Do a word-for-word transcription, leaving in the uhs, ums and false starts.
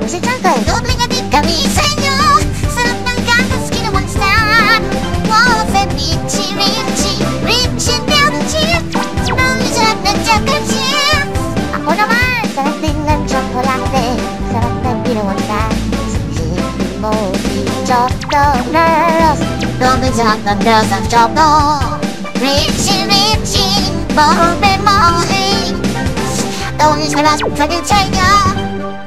si Jungle. Dobling adik kami sa inyo. Sarap ng gatas, ginawang star. Wow, fat, richy, richy, richy, richy. Ang sarap ng chocolate. Ako naman, sarap din ng chocolate. Sarap ng ginawang gatas. Hindi mo i-chocolate. Dobling sarap ng girls ang chocolate. Richy, richy, bawal be morning. Don't use my last fucking chain,